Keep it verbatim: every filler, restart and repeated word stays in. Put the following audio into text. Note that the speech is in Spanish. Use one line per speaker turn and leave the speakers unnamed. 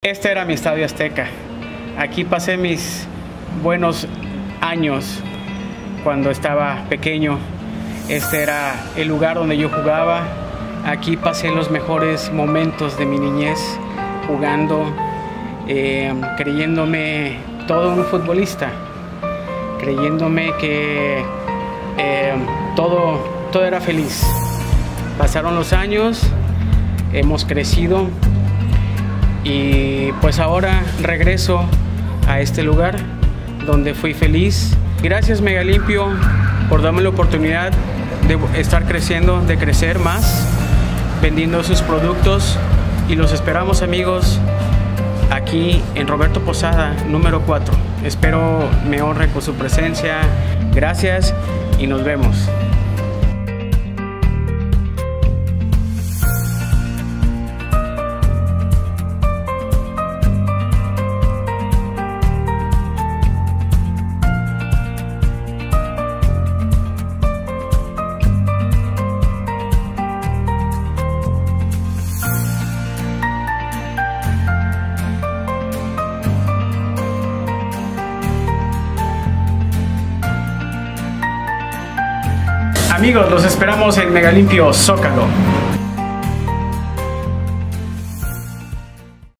Este era mi Estadio Azteca. Aquí pasé mis buenos años cuando estaba pequeño. Este era el lugar donde yo jugaba. Aquí pasé los mejores momentos de mi niñez jugando, eh, creyéndome todo un futbolista, creyéndome que eh, todo, todo era feliz. Pasaron los años, hemos crecido y pues ahora regreso a este lugar donde fui feliz. Gracias Mega Limpio por darme la oportunidad de estar creciendo, de crecer más, vendiendo sus productos, y los esperamos, amigos, aquí en Roberto Posada número cuatro. Espero me honren con su presencia. Gracias y nos vemos. Amigos, los esperamos en Mega Limpio Zócalo.